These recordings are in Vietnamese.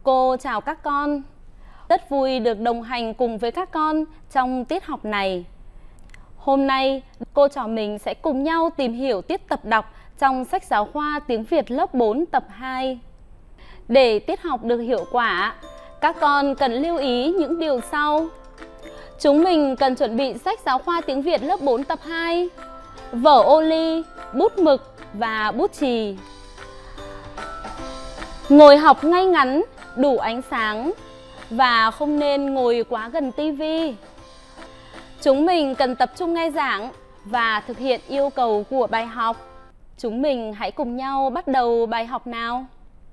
Cô chào các con. Rất vui được đồng hành cùng với các con trong tiết học này. Hôm nay, cô trò mình sẽ cùng nhau tìm hiểu tiết tập đọc trong sách giáo khoa tiếng Việt lớp 4 tập 2. Để tiết học được hiệu quả, các con cần lưu ý những điều sau. Chúng mình cần chuẩn bị sách giáo khoa tiếng Việt lớp 4 tập 2, vở ô ly, bút mực và bút chì. Ngồi học ngay ngắn, đủ ánh sáng và không nên ngồi quá gần tivi. Chúng mình cần tập trung nghe giảng và thực hiện yêu cầu của bài học. Chúng mình hãy cùng nhau bắt đầu bài học nào.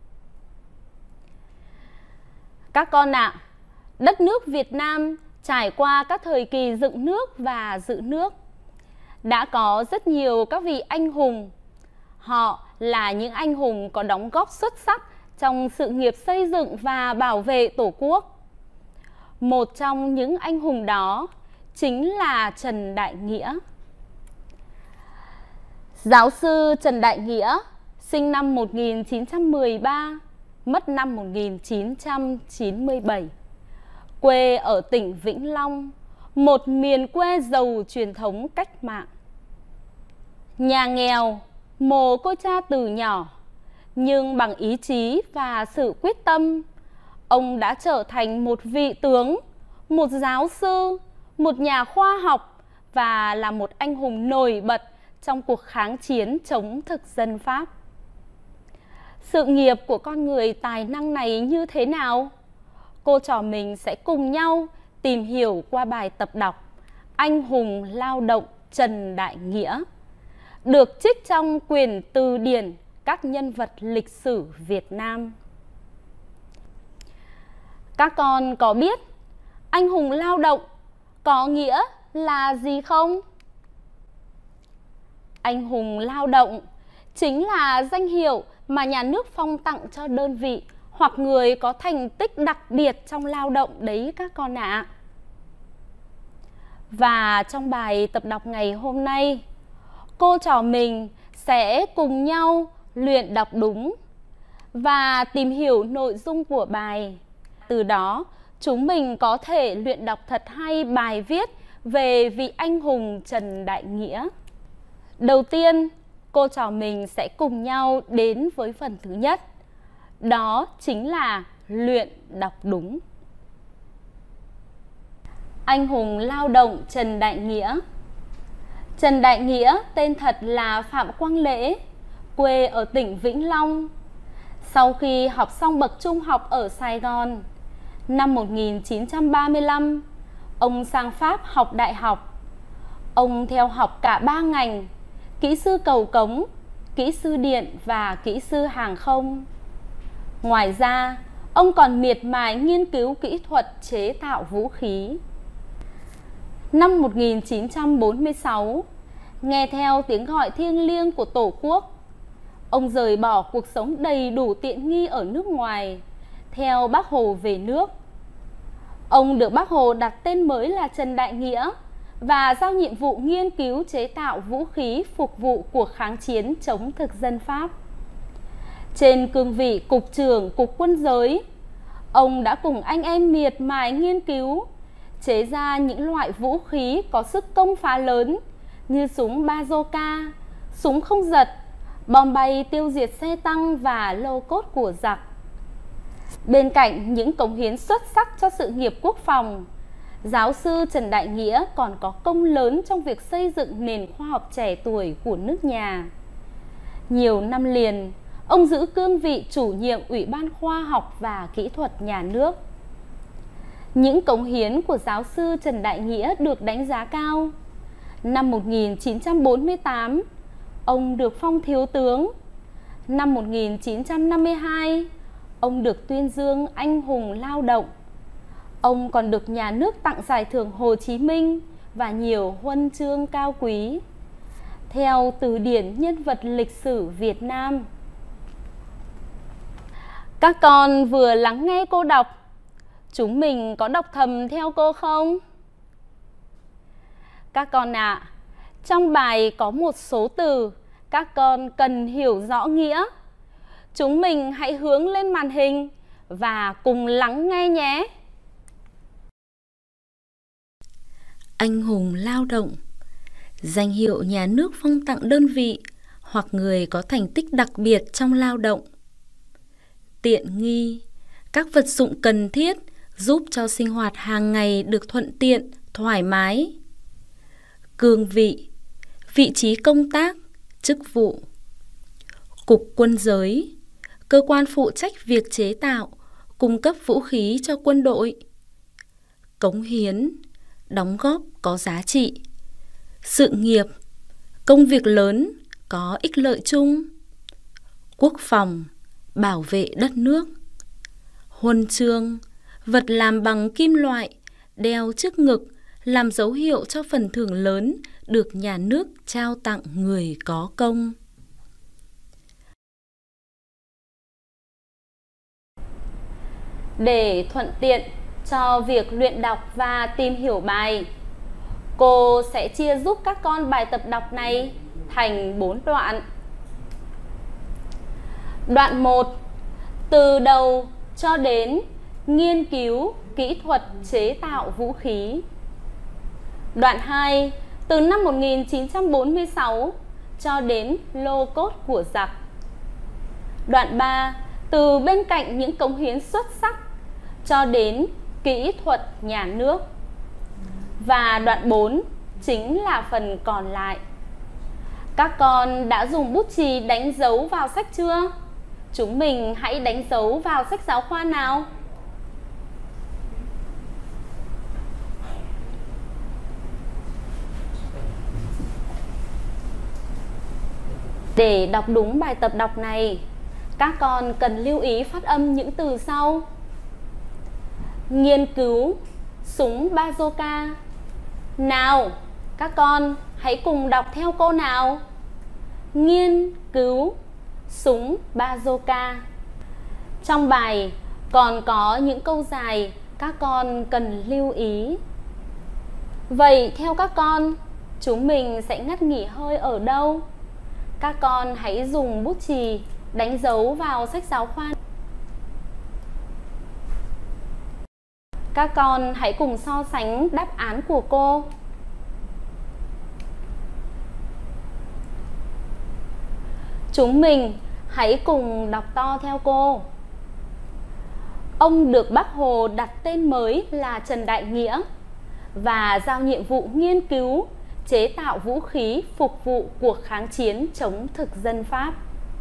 Các con ạ, đất nước Việt Nam trải qua các thời kỳ dựng nước và giữ nước. Đã có rất nhiều các vị anh hùng. Họ là những anh hùng có đóng góp xuất sắc trong sự nghiệp xây dựng và bảo vệ Tổ quốc. Một trong những anh hùng đó chính là Trần Đại Nghĩa. Giáo sư Trần Đại Nghĩa sinh năm 1913, mất năm 1997. Quê ở tỉnh Vĩnh Long, một miền quê giàu truyền thống cách mạng. Nhà nghèo, mồ côi cha từ nhỏ, nhưng bằng ý chí và sự quyết tâm, ông đã trở thành một vị tướng, một giáo sư, một nhà khoa học và là một anh hùng nổi bật trong cuộc kháng chiến chống thực dân Pháp. Sự nghiệp của con người tài năng này như thế nào? Cô trò mình sẽ cùng nhau tìm hiểu qua bài tập đọc Anh hùng lao động Trần Đại Nghĩa, được trích trong quyển từ điển các nhân vật lịch sử Việt Nam. Các con có biết anh hùng lao động có nghĩa là gì không? Anh hùng lao động chính là danh hiệu mà nhà nước phong tặng cho đơn vị hoặc người có thành tích đặc biệt trong lao động đấy các con ạ. Và trong bài tập đọc ngày hôm nay, cô trò mình sẽ cùng nhau luyện đọc đúng và tìm hiểu nội dung của bài. Từ đó, chúng mình có thể luyện đọc thật hay bài viết về vị anh hùng Trần Đại Nghĩa. Đầu tiên, cô trò mình sẽ cùng nhau đến với phần thứ nhất. Đó chính là luyện đọc đúng. Anh hùng lao động Trần Đại Nghĩa. Trần Đại Nghĩa tên thật là Phạm Quang Lễ, quê ở tỉnh Vĩnh Long. Sau khi học xong bậc trung học ở Sài Gòn, năm 1935, ông sang Pháp học đại học. Ông theo học cả 3 ngành: kỹ sư cầu cống, kỹ sư điện và kỹ sư hàng không. Ngoài ra, ông còn miệt mài nghiên cứu kỹ thuật chế tạo vũ khí. Năm 1946, nghe theo tiếng gọi thiêng liêng của Tổ quốc, ông rời bỏ cuộc sống đầy đủ tiện nghi ở nước ngoài, theo Bác Hồ về nước. Ông được Bác Hồ đặt tên mới là Trần Đại Nghĩa và giao nhiệm vụ nghiên cứu chế tạo vũ khí phục vụ cuộc kháng chiến chống thực dân Pháp. Trên cương vị Cục trưởng Cục Quân giới, ông đã cùng anh em miệt mài nghiên cứu, chế ra những loại vũ khí có sức công phá lớn như súng bazooka, súng không giật, bom bay tiêu diệt xe tăng và lô cốt của giặc. Bên cạnh những cống hiến xuất sắc cho sự nghiệp quốc phòng, giáo sư Trần Đại Nghĩa còn có công lớn trong việc xây dựng nền khoa học trẻ tuổi của nước nhà. Nhiều năm liền, ông giữ cương vị chủ nhiệm Ủy ban Khoa học và Kỹ thuật nhà nước. Những cống hiến của giáo sư Trần Đại Nghĩa được đánh giá cao. Năm 1948, ông được phong thiếu tướng. Năm 1952, ông được tuyên dương anh hùng lao động. Ông còn được nhà nước tặng giải thưởng Hồ Chí Minh và nhiều huân chương cao quý. Theo từ điển nhân vật lịch sử Việt Nam. Các con vừa lắng nghe cô đọc, chúng mình có đọc thầm theo cô không? Các con ạ, trong bài có một số từ các con cần hiểu rõ nghĩa. Chúng mình hãy hướng lên màn hình và cùng lắng nghe nhé. Anh hùng lao động, danh hiệu nhà nước phong tặng đơn vị hoặc người có thành tích đặc biệt trong lao động. Tiện nghi, các vật dụng cần thiết giúp cho sinh hoạt hàng ngày được thuận tiện, thoải mái. Cương vị, vị trí công tác, chức vụ. Cục Quân giới, cơ quan phụ trách việc chế tạo, cung cấp vũ khí cho quân đội. Cống hiến, đóng góp có giá trị. Sự nghiệp, công việc lớn, có ích lợi chung. Quốc phòng, bảo vệ đất nước. Huân chương, vật làm bằng kim loại, đeo trước ngực, làm dấu hiệu cho phần thưởng lớn được nhà nước trao tặng người có công. Để thuận tiện cho việc luyện đọc và tìm hiểu bài, cô sẽ chia giúp các con bài tập đọc này thành 4 đoạn. Đoạn 1, từ đầu cho đến nghiên cứu kỹ thuật chế tạo vũ khí. Đoạn 2, từ năm 1946 cho đến lô cốt của giặc. Đoạn 3, từ bên cạnh những cống hiến xuất sắc cho đến kỹ thuật nhà nước. Và đoạn 4 chính là phần còn lại. Các con đã dùng bút chì đánh dấu vào sách chưa? Chúng mình hãy đánh dấu vào sách giáo khoa nào. Để đọc đúng bài tập đọc này, các con cần lưu ý phát âm những từ sau. Nghiên cứu súng bazooka. Nào, các con hãy cùng đọc theo cô nào. Nghiên cứu súng bazooka. Trong bài còn có những câu dài các con cần lưu ý. Vậy theo các con, chúng mình sẽ ngắt nghỉ hơi ở đâu? Các con hãy dùng bút chì đánh dấu vào sách giáo khoa. Các con hãy cùng so sánh đáp án của cô. Chúng mình hãy cùng đọc to theo cô. Ông được Bác Hồ đặt tên mới là Trần Đại Nghĩa và giao nhiệm vụ nghiên cứu, chế tạo vũ khí phục vụ cuộc kháng chiến chống thực dân Pháp.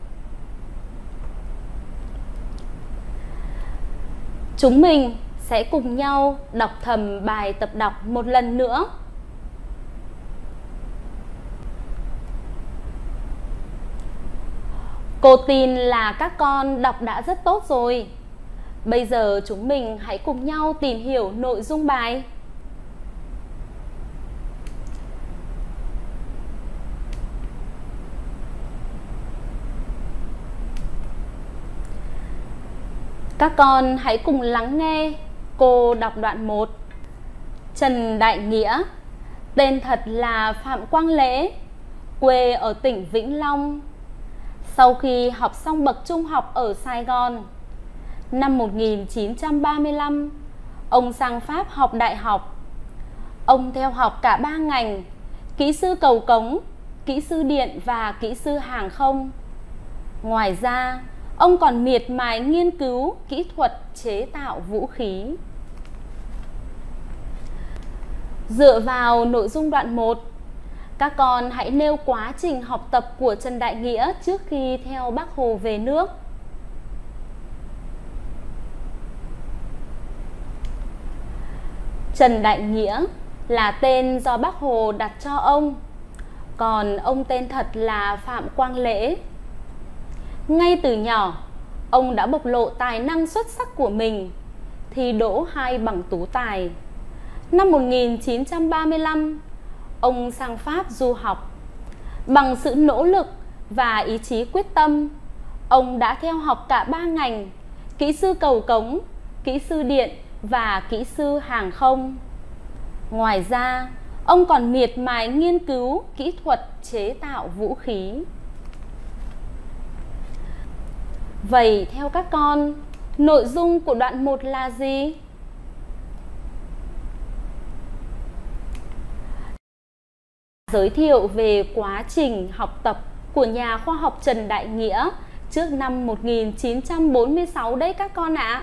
Chúng mình sẽ cùng nhau đọc thầm bài tập đọc một lần nữa. Cô tin là các con đọc đã rất tốt rồi. Bây giờ chúng mình hãy cùng nhau tìm hiểu nội dung bài. Các con hãy cùng lắng nghe cô đọc đoạn 1. Trần Đại Nghĩa, tên thật là Phạm Quang Lễ, quê ở tỉnh Vĩnh Long. Sau khi học xong bậc trung học ở Sài Gòn, năm 1935, ông sang Pháp học đại học. Ông theo học cả 3 ngành: kỹ sư cầu cống, kỹ sư điện và kỹ sư hàng không. Ngoài ra, ông còn miệt mài nghiên cứu kỹ thuật chế tạo vũ khí. Dựa vào nội dung đoạn 1, các con hãy nêu quá trình học tập của Trần Đại Nghĩa trước khi theo Bác Hồ về nước. Trần Đại Nghĩa là tên do Bác Hồ đặt cho ông, còn ông tên thật là Phạm Quang Lễ. Ngay từ nhỏ, ông đã bộc lộ tài năng xuất sắc của mình, thi đỗ 2 bằng tú tài. Năm 1935, ông sang Pháp du học. Bằng sự nỗ lực và ý chí quyết tâm, ông đã theo học cả 3 ngành: kỹ sư cầu cống, kỹ sư điện và kỹ sư hàng không. Ngoài ra, ông còn miệt mài nghiên cứu kỹ thuật chế tạo vũ khí. Vậy theo các con, Nội dung của đoạn 1 là gì? Giới thiệu về quá trình học tập của nhà khoa học Trần Đại Nghĩa trước năm 1946 đấy các con ạ.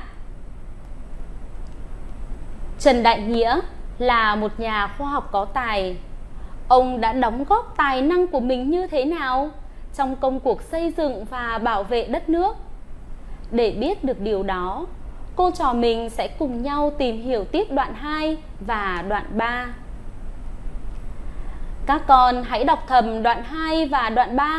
Trần Đại Nghĩa là một nhà khoa học có tài. Ông đã đóng góp tài năng của mình như thế nào trong công cuộc xây dựng và bảo vệ đất nước? Để biết được điều đó, cô trò mình sẽ cùng nhau tìm hiểu tiếp đoạn 2 và đoạn 3. Các con hãy đọc thầm đoạn 2 và đoạn 3.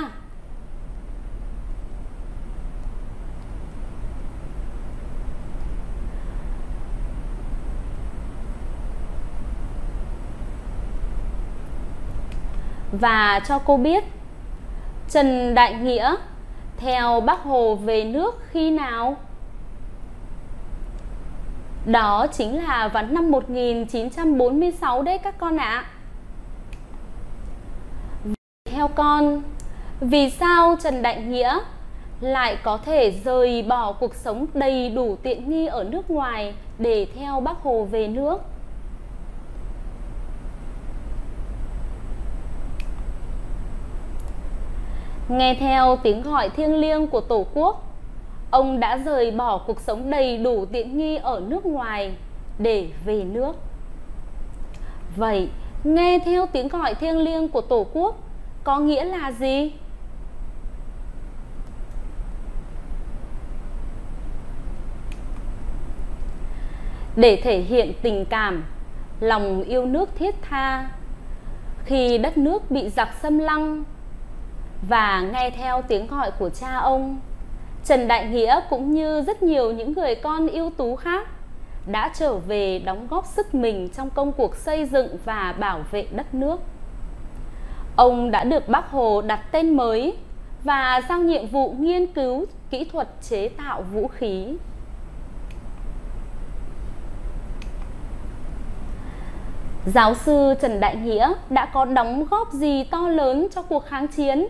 Và cho cô biết, Trần Đại Nghĩa theo Bác Hồ về nước khi nào? Đó chính là vào năm 1946 đấy các con ạ. Theo con, vì sao Trần Đại Nghĩa lại có thể rời bỏ cuộc sống đầy đủ tiện nghi ở nước ngoài để theo Bác Hồ về nước? Nghe theo tiếng gọi thiêng liêng của Tổ quốc, ông đã rời bỏ cuộc sống đầy đủ tiện nghi ở nước ngoài để về nước. Vậy, nghe theo tiếng gọi thiêng liêng của Tổ quốc có nghĩa là gì? Để thể hiện tình cảm, lòng yêu nước thiết tha khi đất nước bị giặc xâm lăng và nghe theo tiếng gọi của cha ông, Trần Đại Nghĩa cũng như rất nhiều những người con ưu tú khác đã trở về đóng góp sức mình trong công cuộc xây dựng và bảo vệ đất nước. Ông đã được Bác Hồ đặt tên mới và giao nhiệm vụ nghiên cứu kỹ thuật chế tạo vũ khí. Giáo sư Trần Đại Nghĩa đã có đóng góp gì to lớn cho cuộc kháng chiến?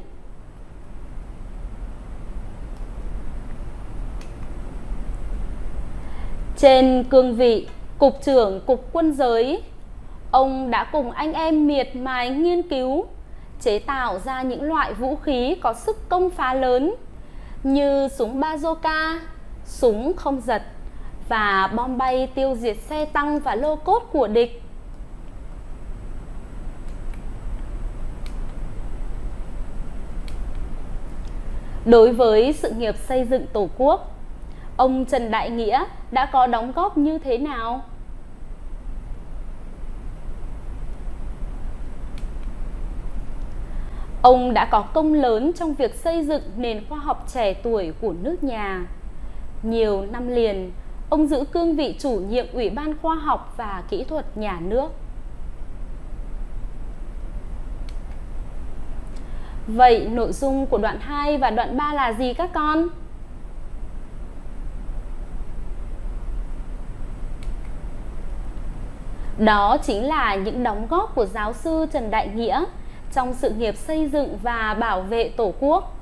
Trên cương vị Cục trưởng Cục Quân giới, ông đã cùng anh em miệt mài nghiên cứu, chế tạo ra những loại vũ khí có sức công phá lớn như súng bazooka, súng không giật và bom bay tiêu diệt xe tăng và lô cốt của địch. Đối với sự nghiệp xây dựng Tổ quốc, ông Trần Đại Nghĩa đã có đóng góp như thế nào? Ông đã có công lớn trong việc xây dựng nền khoa học trẻ tuổi của nước nhà. Nhiều năm liền, ông giữ cương vị chủ nhiệm Ủy ban Khoa học và Kỹ thuật Nhà nước. Vậy nội dung của đoạn 2 và đoạn 3 là gì các con? Đó chính là những đóng góp của giáo sư Trần Đại Nghĩa trong sự nghiệp xây dựng và bảo vệ Tổ quốc.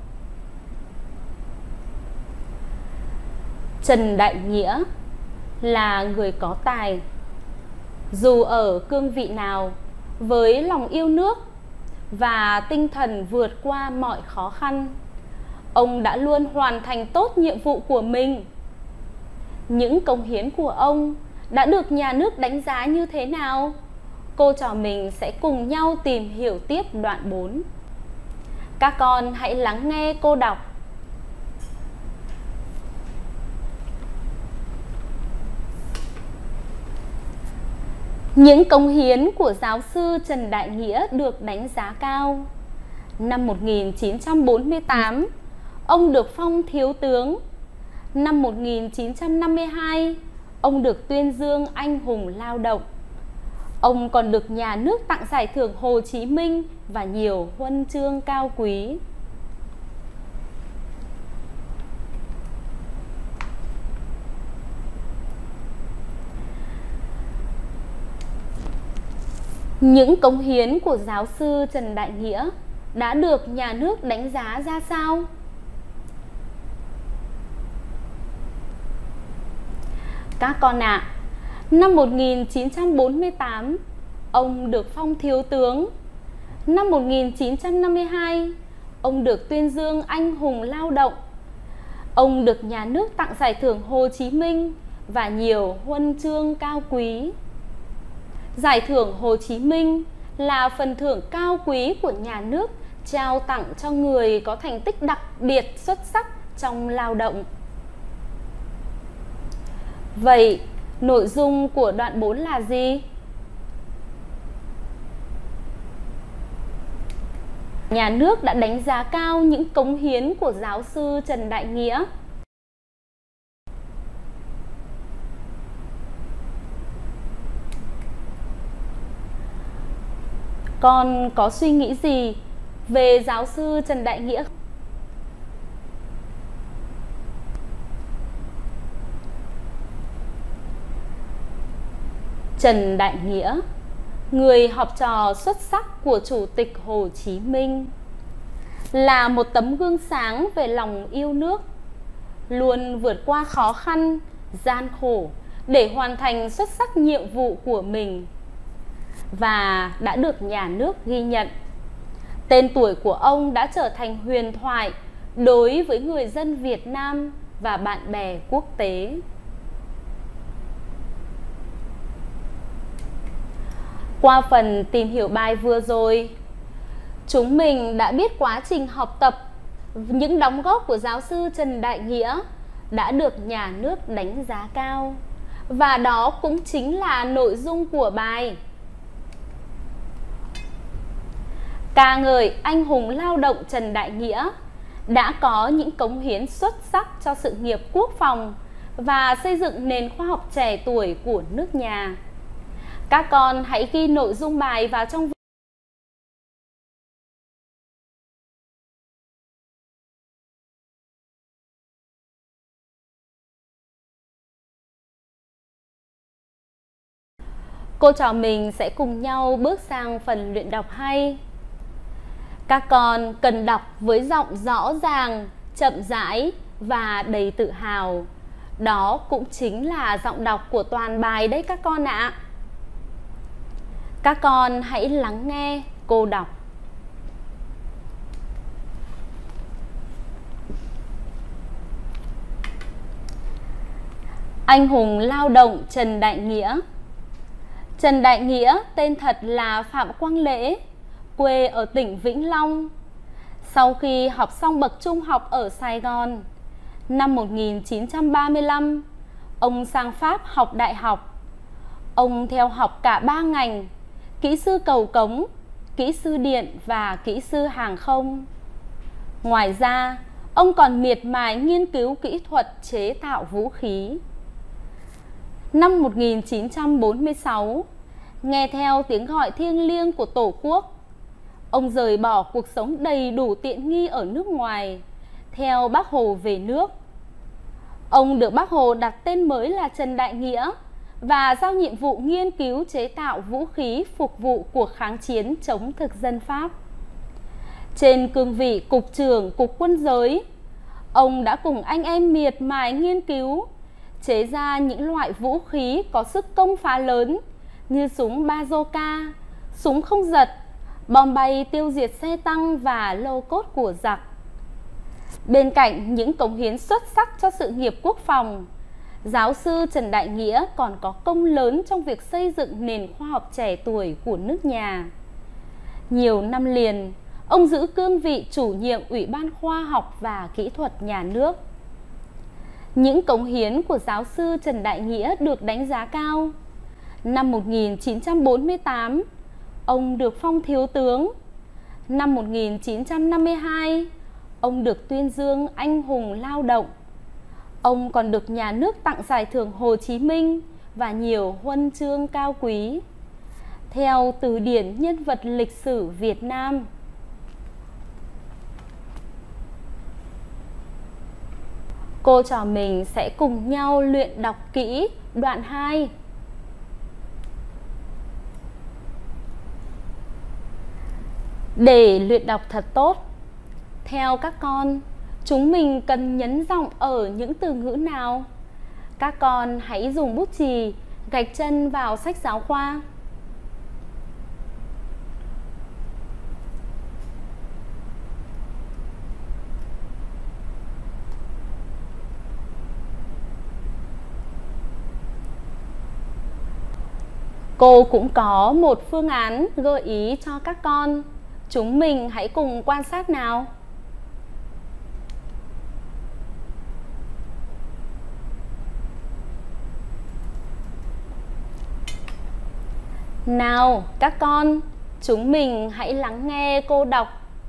Trần Đại Nghĩa là người có tài. Dù ở cương vị nào, với lòng yêu nước và tinh thần vượt qua mọi khó khăn, ông đã luôn hoàn thành tốt nhiệm vụ của mình. Những cống hiến của ông đã được nhà nước đánh giá như thế nào? Cô trò mình sẽ cùng nhau tìm hiểu tiếp đoạn 4. Các con hãy lắng nghe cô đọc. Những cống hiến của giáo sư Trần Đại Nghĩa được đánh giá cao. Năm 1948, ông được phong thiếu tướng. Năm 1952, ông được tuyên dương anh hùng lao động. Ông còn được nhà nước tặng giải thưởng Hồ Chí Minh và nhiều huân chương cao quý. Những cống hiến của giáo sư Trần Đại Nghĩa đã được nhà nước đánh giá ra sao? Các con ạ, năm 1948, ông được phong thiếu tướng. Năm 1952, ông được tuyên dương anh hùng lao động. Ông được nhà nước tặng giải thưởng Hồ Chí Minh và nhiều huân chương cao quý. Giải thưởng Hồ Chí Minh là phần thưởng cao quý của nhà nước trao tặng cho người có thành tích đặc biệt xuất sắc trong lao động. Vậy, nội dung của đoạn 4 là gì? Nhà nước đã đánh giá cao những cống hiến của giáo sư Trần Đại Nghĩa. Con có suy nghĩ gì về giáo sư Trần Đại Nghĩa? Trần Đại Nghĩa, người học trò xuất sắc của Chủ tịch Hồ Chí Minh, là một tấm gương sáng về lòng yêu nước, luôn vượt qua khó khăn, gian khổ để hoàn thành xuất sắc nhiệm vụ của mình và đã được nhà nước ghi nhận. Tên tuổi của ông đã trở thành huyền thoại đối với người dân Việt Nam và bạn bè quốc tế. Qua phần tìm hiểu bài vừa rồi, chúng mình đã biết quá trình học tập, những đóng góp của giáo sư Trần Đại Nghĩa đã được nhà nước đánh giá cao. Và đó cũng chính là nội dung của bài. Ca ngợi anh hùng lao động Trần Đại Nghĩa đã có những cống hiến xuất sắc cho sự nghiệp quốc phòng và xây dựng nền khoa học trẻ tuổi của nước nhà. Các con hãy ghi nội dung bài vào trong cô trò mình sẽ cùng nhau bước sang phần luyện đọc hay. Các con cần đọc với giọng rõ ràng, chậm rãi và đầy tự hào. Đó cũng chính là giọng đọc của toàn bài đấy các con ạ. Các con hãy lắng nghe cô đọc. Anh hùng lao động Trần Đại Nghĩa. Trần Đại Nghĩa tên thật là Phạm Quang Lễ, quê ở tỉnh Vĩnh Long. Sau khi học xong bậc trung học ở Sài Gòn, năm 1935, ông sang Pháp học đại học. Ông theo học cả 3 ngành: kỹ sư cầu cống, kỹ sư điện và kỹ sư hàng không. Ngoài ra, ông còn miệt mài nghiên cứu kỹ thuật chế tạo vũ khí. Năm 1946, nghe theo tiếng gọi thiêng liêng của Tổ quốc, ông rời bỏ cuộc sống đầy đủ tiện nghi ở nước ngoài, theo Bác Hồ về nước. Ông được Bác Hồ đặt tên mới là Trần Đại Nghĩa và giao nhiệm vụ nghiên cứu chế tạo vũ khí phục vụ cuộc kháng chiến chống thực dân Pháp. Trên cương vị Cục trưởng Cục Quân giới, ông đã cùng anh em miệt mài nghiên cứu, chế ra những loại vũ khí có sức công phá lớn như súng bazooka, súng không giật, bom bay tiêu diệt xe tăng và lô cốt của giặc. Bên cạnh những cống hiến xuất sắc cho sự nghiệp quốc phòng, giáo sư Trần Đại Nghĩa còn có công lớn trong việc xây dựng nền khoa học trẻ tuổi của nước nhà. Nhiều năm liền, ông giữ cương vị chủ nhiệm Ủy ban Khoa học và Kỹ thuật nhà nước. Những cống hiến của giáo sư Trần Đại Nghĩa được đánh giá cao. Năm 1948, ông được phong thiếu tướng. Năm 1952, ông được tuyên dương anh hùng lao động. Ông còn được nhà nước tặng giải thưởng Hồ Chí Minh và nhiều huân chương cao quý. Theo từ điển nhân vật lịch sử Việt Nam. Cô trò mình sẽ cùng nhau luyện đọc kỹ đoạn 2. Để luyện đọc thật tốt, theo các con, chúng mình cần nhấn giọng ở những từ ngữ nào? Các con hãy dùng bút chì gạch chân vào sách giáo khoa. Cô cũng có một phương án gợi ý cho các con. Chúng mình hãy cùng quan sát nào. Nào các con, chúng mình hãy lắng nghe cô đọc.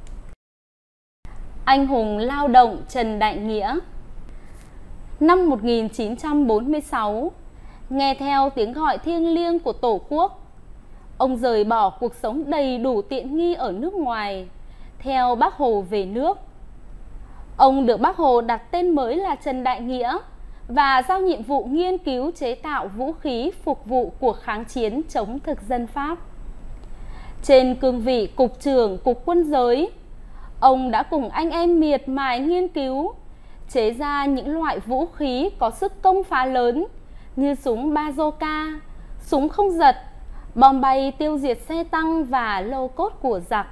Anh hùng lao động Trần Đại Nghĩa. Năm 1946, nghe theo tiếng gọi thiêng liêng của Tổ quốc, ông rời bỏ cuộc sống đầy đủ tiện nghi ở nước ngoài, theo Bác Hồ về nước. Ông được Bác Hồ đặt tên mới là Trần Đại Nghĩa và giao nhiệm vụ nghiên cứu chế tạo vũ khí phục vụ cuộc kháng chiến chống thực dân Pháp. Trên cương vị Cục trưởng Cục Quân giới, ông đã cùng anh em miệt mài nghiên cứu, chế ra những loại vũ khí có sức công phá lớn như súng bazooka, súng không giật, bom bay tiêu diệt xe tăng và lô cốt của giặc.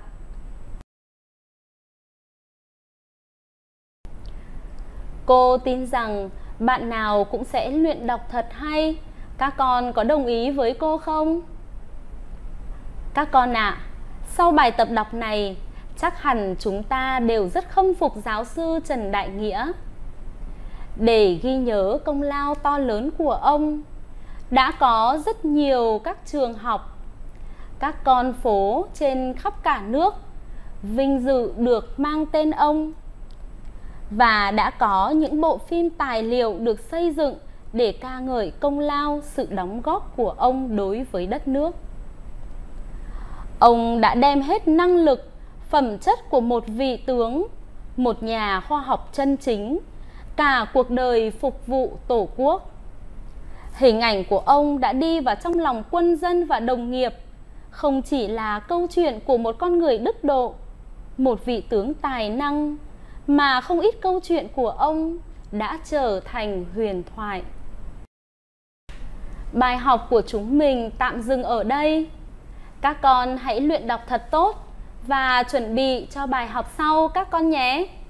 Cô tin rằng bạn nào cũng sẽ luyện đọc thật hay. Các con có đồng ý với cô không? Các con ạ, sau bài tập đọc này, chắc hẳn chúng ta đều rất khâm phục giáo sư Trần Đại Nghĩa. Để ghi nhớ công lao to lớn của ông, đã có rất nhiều các trường học, các con phố trên khắp cả nước vinh dự được mang tên ông. Và đã có những bộ phim tài liệu được xây dựng để ca ngợi công lao, sự đóng góp của ông đối với đất nước. Ông đã đem hết năng lực, phẩm chất của một vị tướng, một nhà khoa học chân chính, cả cuộc đời phục vụ Tổ quốc. Hình ảnh của ông đã đi vào trong lòng quân dân và đồng nghiệp, không chỉ là câu chuyện của một con người đức độ, một vị tướng tài năng, mà không ít câu chuyện của ông đã trở thành huyền thoại. Bài học của chúng mình tạm dừng ở đây. Các con hãy luyện đọc thật tốt và chuẩn bị cho bài học sau các con nhé.